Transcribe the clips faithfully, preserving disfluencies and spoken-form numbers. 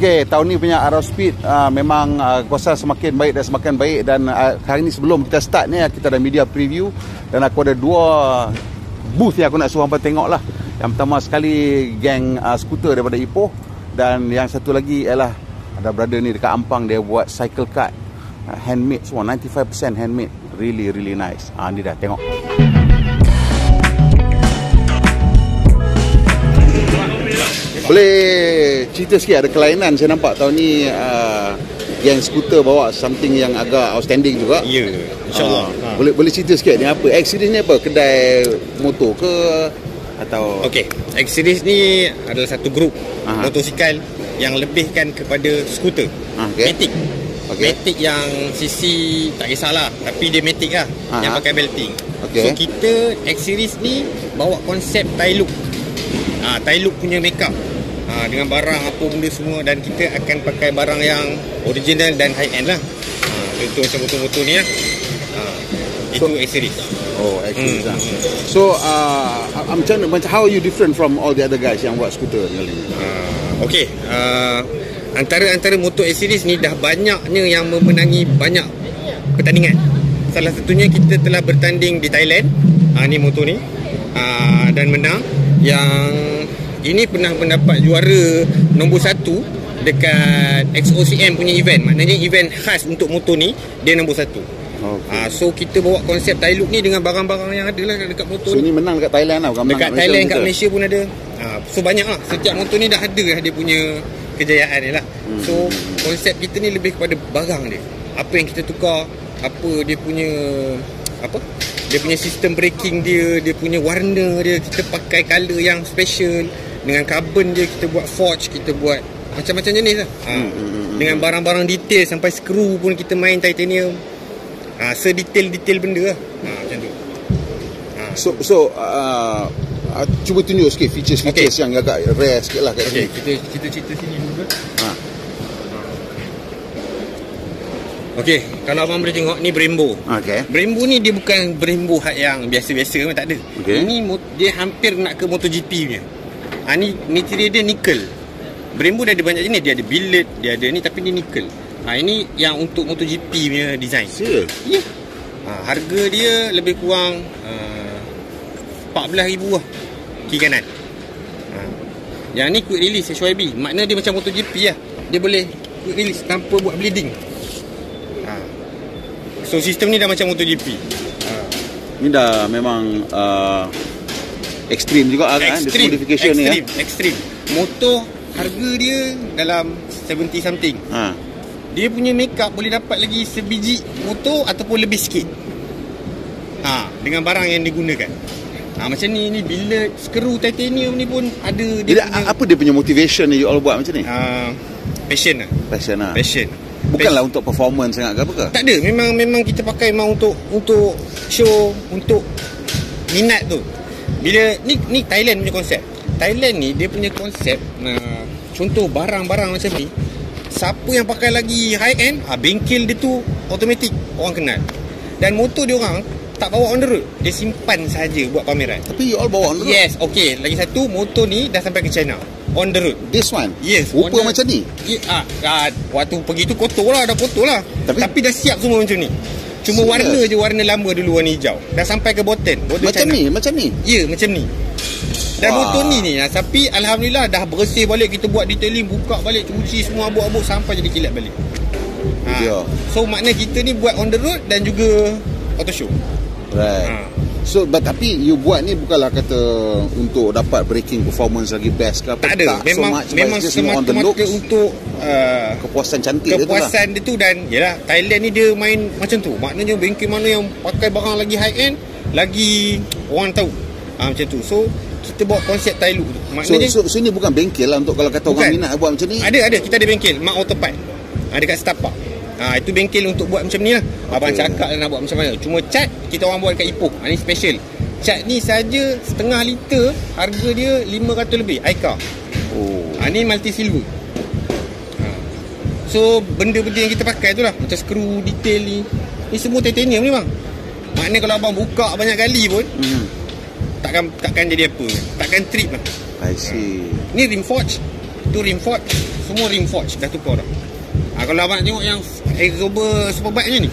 Okey, tahun ni punya Aerospeed uh, memang uh, kuasa semakin baik dan semakin baik. Dan uh, hari ni sebelum kita start ni, kita ada media preview. Dan aku ada dua booth yang aku nak suruh hampa tengok lah. Yang pertama sekali geng uh, skuter daripada Ipoh. Dan yang satu lagi ialah ada brother ni dekat Ampang, dia buat cycle cart uh, handmade semua, ninety-five percent handmade. Really really nice. Ah, uh, ni dah tengok. Boleh cerita sikit, ada kelainan saya nampak tahun ni uh, geng skuter bawa something yang agak outstanding juga. Ya, yeah, insyaAllah. uh, ha. Boleh boleh cerita sikit ni apa? X-Series ni apa? Kedai motor ke? Atau Okey, X-Series ni adalah satu grup Aha. motosikal yang lebihkan kepada skuter. Ah, okay. Matic. Okay. Matic yang cc tak kisahlah, tapi dia Matic lah. Aha. Yang pakai belting. Okay. So kita X-Series ni bawa konsep Thai look. Ah, Thai look punya makeup. Ha, dengan barang apa benda semua, dan kita akan pakai barang yang original dan high end lah. Ha, contoh macam motor-motor ni lah. Ha, itu so, X-Series. Oh, X-Series hmm. lah. So uh, macam mana, how are you different from all the other guys yang buat skuter kali ni? Uh, okay, uh, antara-antara motor X-Series ni dah banyaknya yang memenangi banyak pertandingan. Salah satunya kita telah bertanding di Thailand. Ha, ni motor ni uh, dan menang. Yang ini pernah mendapat juara nombor satu dekat X O C M punya event. Maknanya event khas untuk motor ni, dia nombor satu. Okay. Uh, so kita bawa konsep Thai look ni dengan barang-barang yang ada lah dekat motor. So ni menang dekat Thailand lah, bukan menang dekat Malaysia Thailand, kita. kat Malaysia pun ada. Uh, so banyak lah. Setiap motor ni dah ada lah dia punya kejayaan ni lah. Hmm. So konsep kita ni lebih kepada barang dia. Apa yang kita tukar, apa dia punya apa? Dia punya sistem braking dia, dia punya warna dia, kita pakai colour yang special. Dengan carbon dia kita buat forge, kita buat macam-macam jenis lah. Ha. Hmm, hmm, hmm. Dengan barang-barang detail, sampai skru pun kita main titanium. Ha, sedetail-detail benda lah. Ha, macam tu. Ha. So so uh, uh, cuba tunjuk sikit features-features okay. yang agak rare sikit lah kat okay, sini. Kita kita cerita sini dulu. Ha. Okey, kalau abang boleh tengok ni Brembo. Okey. Brembo ni dia bukan Brembo yang biasa-biasa, tak ada. Okay. Ini dia hampir nak ke MotoGP punya. Ha, ni material dia nikel. Brembo dia ada banyak jenis. Dia ada billet, dia ada ni, tapi ni nikel. Ha, ini yang untuk MotoGP punya design. Serius? Ya. Yeah. Ha, harga dia lebih kurang uh, empat belas ribu lah kiri kanan. Ha. Yang ni quick release H Y B. Makna dia macam MotoGP lah. Dia boleh quick release tanpa buat bleeding. Ha. So sistem ni dah macam MotoGP. Ha. Ni dah memang uh, ekstrim juga kan, extreme, modification extreme, ni ya. Ekstrim. Motor harga dia dalam tujuh puluh something. Ha. Dia punya makeup boleh dapat lagi sebiji motor ataupun lebih sikit. Ha, dengan barang yang digunakan. Ha, macam ni, ni billet, skru titanium ni pun ada dia. Dia punya, apa dia punya motivation ni you all buat macam ni? Uh, passion lah. Passion lah. Passion. Bukanlah passion. Untuk performance sangat ke apa ke? Tak ada, memang memang kita pakai memang untuk untuk show, untuk minat tu. Bila ni ni Thailand punya konsep. Thailand ni dia punya konsep, uh, contoh barang-barang macam ni, siapa yang pakai lagi high end, ah, bengkel dia tu automatic orang kenal. Dan motor dia orang tak bawa on the road, dia simpan saja buat pameran. Tapi you all bawa on the road? Yes, okay. Lagi satu, motor ni dah sampai ke China on the road. This one? Yes. Rupa macam ni? Yeah, ah, ah, waktu pergi tu kotor lah, dah kotor lah. Tapi, Tapi dah siap semua macam ni. Cuma serious? Warna je, warna lama dulu, warna hijau. Dah sampai ke Botan, macam China. ni? Macam ni? Ya, yeah, macam ni. Dan wah, motor ni ni tapi alhamdulillah dah bersih balik. Kita buat detailing, buka balik, cuci semua abuk-abuk sampai jadi kilat balik. Ha. Yeah. So makna kita ni buat on the road dan juga auto show. Right. Ha. So but, tapi you buat ni bukanlah kata untuk dapat braking performance lagi best ke apa? Tak ada. Tak memang so memang semata-mata untuk uh, kepuasan cantik kepuasan dia tu. Dan yalah, Thailand ni dia main macam tu. Maknanya bengkel mana yang pakai barang lagi high end, lagi orang tahu. Ha, macam tu. So kita bawa konsep Thai look tu. Maknanya so, so, so ni bukan bengkel lah untuk kalau kata bukan. Orang minat buat macam ni. Ada ada kita ada bengkel Mak Autopart. Ha, dekat Star Park. Ha, itu bengkel untuk buat macam ni lah. Okay. Abang cakap lah nak buat macam mana. Cuma cat kita orang buat dekat Ipoh. Ha, ni special. Cat ni saja setengah liter, harga dia lima ratus lebih. Aika. Oh. Ha, ni multi silver. Ha. So benda-benda yang kita pakai tu lah, macam skru, detail ni, ni semua titanium ni bang. Maknanya kalau abang buka banyak kali pun hmm. takkan takkan jadi apa, takkan trip lah. I see. Ni rim forge. tu rim forge, semua rim forge dah tukar dah. Ha, kalau abang nak tengok yang Exober Superbike je ni,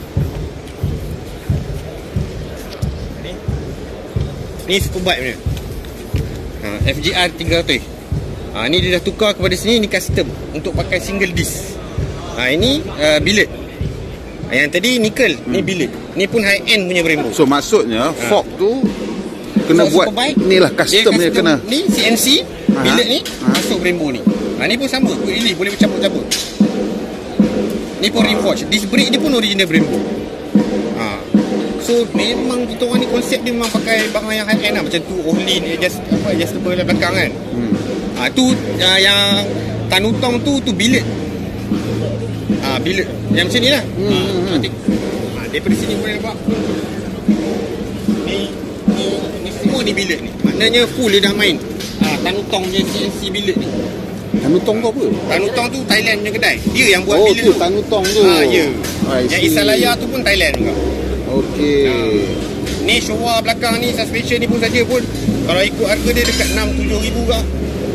ni ni Superbike punya, ha, F G R tiga ratus. Ha, ni dia dah tukar kepada sini, ni custom untuk pakai single disc. Ha, ini uh, billet. Ha, yang tadi nickel, hmm. ni billet. Ni pun high end punya Brembo. So maksudnya ha. fork tu kena so, buat ni lah custom dia, custom kena. Ni C N C billet ni ha. masuk Brembo ni. Ha, ni pun sama, quick release boleh bercampur-campur. Ni pun rim forge. Disc brake ni pun original Brembo. Ha. So memang kita orang ni konsep dia memang pakai barang yang high end lah. Macam tu Ohlin adjust, apa, adjustable lah belakang kan. Hmm. Ha, tu uh, yang Tanutong tu tu billet. Ah, billet yang macam ni lah. Hmm. Ha, ha, daripada sini boleh nampak. Ni, ni, ni semua ni billet ni. Maknanya full dia dah main. Ah, Tanutong punya C N C billet ni. Tanutong tu apa? Tanutong tu Thailand punya kedai. Dia yang buat oh, billet tu. tu. Tanutong tu. Ha, ya. Yang Isalaya tu pun Thailand juga. Okey. Ha. Ni Showa belakang ni, suspension ni pun saja pun kalau ikut harga dia dekat enam tujuh ribu ke.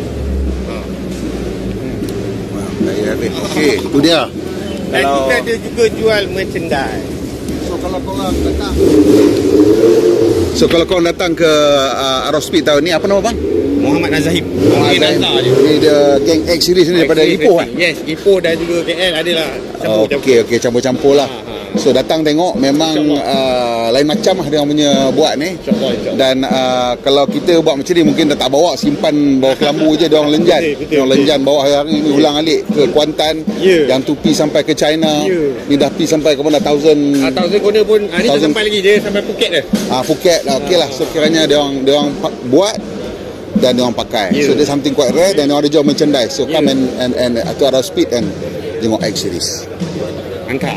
Okey, tu dia. Dan kalau kita ada juga jual merchandise. So kalau korang datang So kalau korang datang ke uh, Aerospeed tahun ni, apa nama bang? Muhammad Nazahim. Muhammad Nazahim. Ni dia geng X series ni daripada Ipoh kan? Yes, Ipoh dan juga K L adalah campur-campur. Okey, okey, campur-campur lah. Ha, ha. So datang tengok memang uh, lain macam lah dia orang punya buat ni. InsyaAllah, insyaAllah. Dan uh, kalau kita buat macam ni mungkin dah tak bawa, simpan bawah kelambu je, dia orang lenjan. Betul, betul, dia orang lenjan bawah hari ni, ulang alik ke Kuantan. Yeah. Yang tu pi sampai ke China. Yeah. Ni dah pi sampai ke mana thousand. Ah, thousand corner pun ah, ni tak sampai lagi, dia sampai Phuket dah. Ah, Phuket lah. Okey lah. So kiranya dia orang dia orang buat dan dia orang pakai. Yeah. So there's something quite rare, dan dia orang ada jual merchandise. So yeah. come and and and to Aerospeed and tengok X series. Angka.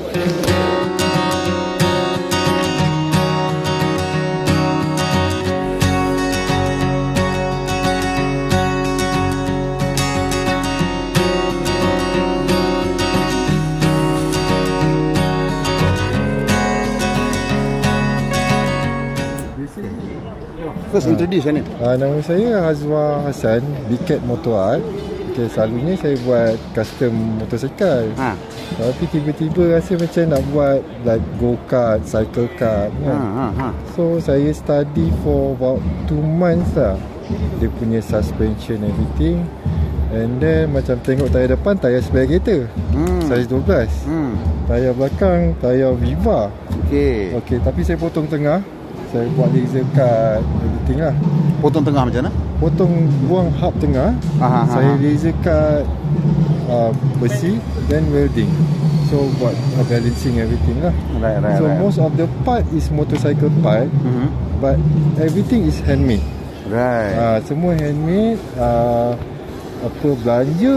First introduce kan ni? Uh, nama saya Hazwa Hassan, Biket Motor Art. Okay, selalunya saya buat custom motosikal. Ha. Tapi tiba-tiba rasa macam nak buat like go-kart, cycle kart kan. Ha, ha, ha. So saya study for about two months lah. Dia punya suspension everything. And then macam tengok tayar depan, tayar spare kereta. Hmm. Size dua belas. Hmm. Tayar belakang, tayar Viva. Okay. Okay, tapi saya potong tengah. Saya buat laser cut everything lah. Potong tengah macam mana? Potong, buang hub tengah. Aha, saya aha. laser cut uh, besi, then welding. So buat uh, balancing everything lah. Right, right, so right. most of the part is motorcycle part, mm-hmm. but everything is handmade. Right. Uh, semua handmade. Uh, apa belanja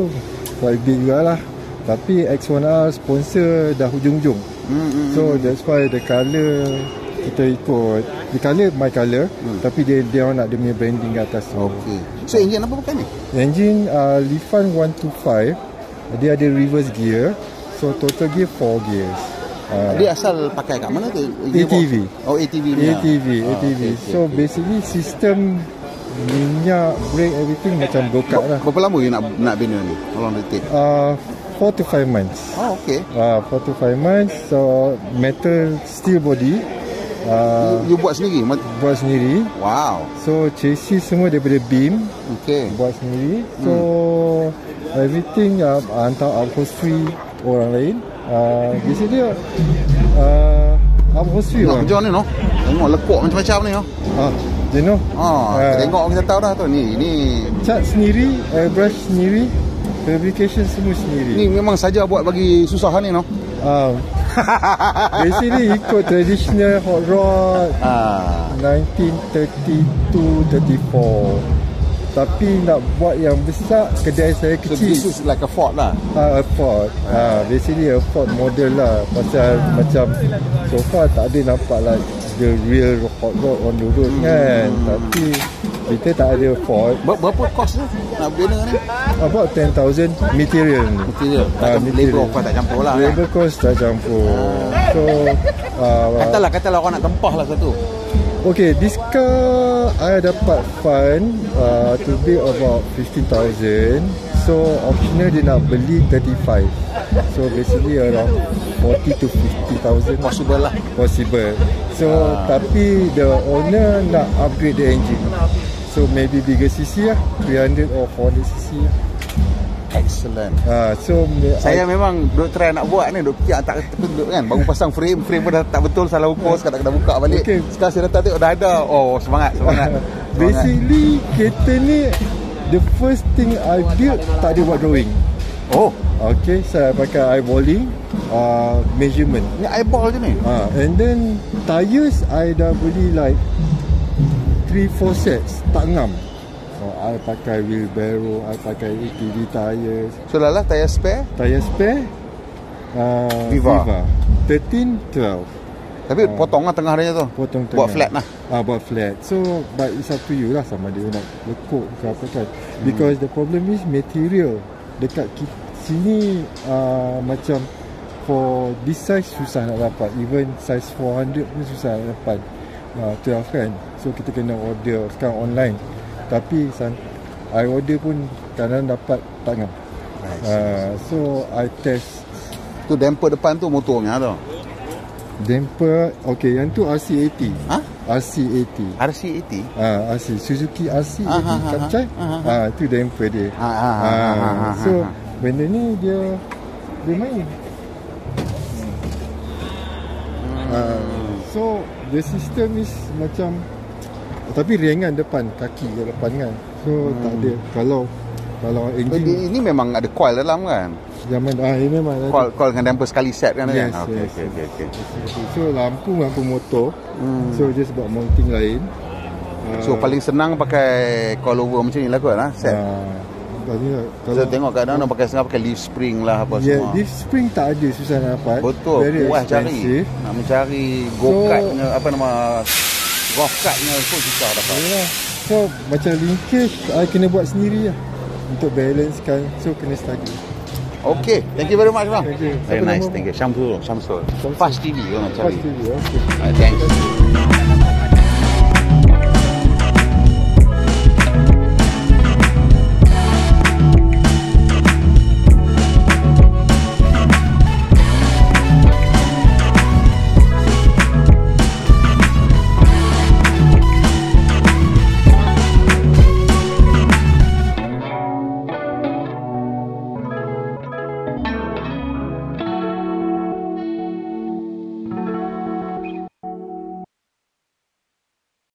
quite big juga lah. Tapi X one R sponsor dah hujung-hujung. Mm-hmm. So that's why the colour kita ikut. The colour my colour, hmm. tapi dia dia orang nak dia punya branding kat atas. Okey. So engine apa pakai ni? Engine uh, Lifan one two five. Dia ada reverse gear. So total gear four gears. Uh, dia asal pakai kat mana tu? A T V. Oh A T V ni. A T V, oh, A T V. Okay, okay, so okay. basically sistem minyak, brake everything macam go-kart lah. Berapa lama you nak nak bina ni? How long did it take? Uh, four to five months. Oh okey. Uh, four to five months. So metal steel body. Uh, you, you buat sendiri? Buat sendiri. Wow. So chassis semua daripada beam. Okay. Buat sendiri. So hmm. everything uh, hantar upholstery orang lain. Uh, basically uh, upholstery orang. Nak ni no. Tengok lekuk macam-macam ni no. Ah, you know. Ah, uh, tengok kita tahu dah tu ni. Ni cat sendiri, airbrush sendiri, fabrication semua sendiri. Ni memang saja buat bagi susah ni no. Ah. Uh, basically ikut traditional hot rod ah. nineteen thirty-two thirty-four. Tapi nak buat yang besar, kedai saya kecil. So this is like a Ford lah. Ah, a Ford. Ah, basically a Ford model lah. Pasal macam so far tak ada nampak like the real hot rod on the road hmm. kan. Tapi kita tak ada Ford. Berapa kos tu nak bina ni? About ten thousand material ni. Material. Tak uh, labor cost tak campur lah. Labor cost tak campur. So uh, katalah katalah orang nak tempah lah satu. Okay, this car I dapat fund uh, to be about fifteen thousand. So optional dia nak beli thirty-five. So basically around forty to fifty thousand. Possible lah. Possible. So uh. tapi the owner nak upgrade the engine. So maybe bigger C C lah, three hundred or four hundred C C lah. Excellent. Ah, so saya I, memang duk try nak buat ni, duk fikir tak betul kan. Baru pasang frame, frame pun dah tak betul, salah ukur, sekarang kena buka balik. Okay. Sekarang saya datang tengok dah ada. Oh, semangat, semangat. semangat. Basically kereta ni the first thing I build tak ada buat drawing. Oh, okay, saya pakai eyeballing uh, measurement. Ni eyeball je ni. Ah, and then tires I dah beli like three four sets, tak ngam. So, I pakai wheelbarrow, I pakai A T V tires. So lah lah, tayar spare? Tayar spare uh, Viva. Viva thirteen, twelve. Tapi uh, potong lah tengah dia tu. Potong tengah. Buat flat lah. Ah, uh, buat flat. So, but it's up to you lah, sama dia nak lekuk ke apa kan. Because hmm. the problem is material. Dekat sini uh, macam for this size susah nak dapat. Even size four hundred pun susah nak dapat. Uh, twelve kan. So, kita kena order sekarang online. Tapi I order pun kadang dapat tak ngam. Nice. Uh, so I test. Tu damper depan tu motornya tu. Damper, okay, yang tu R C eighty. Ha? R C eighty. R C eighty? Ah, R C Suzuki R C eighty Kapcai. Ah, tu damper dia. Ha, ha, ha, ha, ha, ha, so benda ni dia dia main. Hmm. Uh, so the system is macam, tapi ringan depan, kaki ke depan kan. So hmm. tak ada. Kalau kalau engine ini, ini memang ada coil dalam kan. Zaman ah ini memang ada. Coil coil dengan damper sekali set kan. Yes, kan? Okey yes, okey okey okey. So lampu lampu motor. Hmm. So just buat mounting lain. So uh, paling senang pakai coil over macam ni lah kot lah set. Uh, Kalau saya tengok kadang-kadang orang pakai setengah pakai leaf spring lah apa yeah, semua. Leaf spring tak ada, susah nak dapat. Betul. Puas cari. Nak mencari go-kartnya so, apa nama golf kartnya pun susah dapat. Yeah. So macam linkage I kena buat sendiri lah untuk balancekan. So kena study. Okay, thank you very much bang. Thank you. Very nice, thank you. Syamsul, Syamsul. Fast T V kan macam. Fast T V, okay. Uh, thanks.